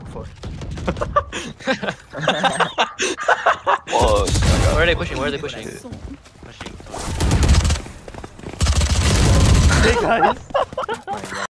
for? Whoa. Where are they pushing? Where are they pushing? Hey guys.